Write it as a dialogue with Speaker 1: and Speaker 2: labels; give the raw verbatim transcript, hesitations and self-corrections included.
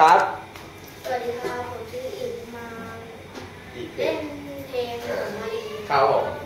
Speaker 1: ครับ
Speaker 2: สวัสดีครับผมชื่ออิมมา
Speaker 1: อีกเพล
Speaker 2: เล่
Speaker 1: ง
Speaker 2: นเพลงของมารี
Speaker 1: ครับผม